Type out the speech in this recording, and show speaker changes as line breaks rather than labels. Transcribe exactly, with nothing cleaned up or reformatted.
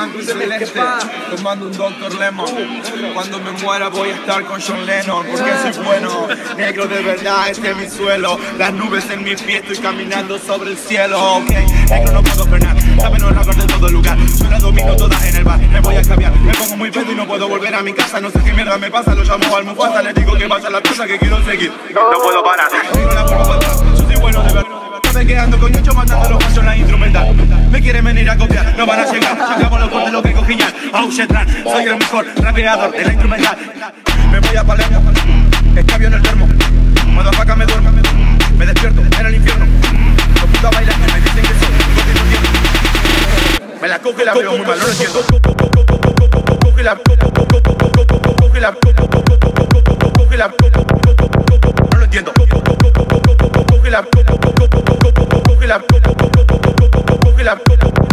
blanco y celeste, tomando un doctor Lemon. Cuando me muera voy a estar con John Lennon, porque soy bueno, negro de verdad, este es mi suelo. Las nubes en mis pies, estoy caminando sobre el cielo. Ok, negro no puedo frenar, saben los rappers de todo lugar. Yo la domino toda en el bar, me voy a cambiar. Me pongo muy pedo y no puedo volver a mi casa. No sé qué mierda me pasa, lo llamo al Mufasa. Le digo que vaya a la cosa que quiero seguir. No puedo parar, no la vuelvo para atrás. Yo soy bueno de verdad. Me quedando con Yocho matando los pasos en la instrumental. Me quieren venir a copiar, no van a llegar. Sacamos los cortes, lo que cogillan. Oh shit, soy el mejor rapeador de la instrumental. Me voy a Palermo, escabio en el termo. Cuando apaga me duermo, me despierto en el infierno. Los putos bailan, me dicen que soy gordito tierno. Me la coge y la veo muy mal, no lo entiendo. Coge la, coge la, coge la, no lo entiendo. Coge la, coge la, coge la,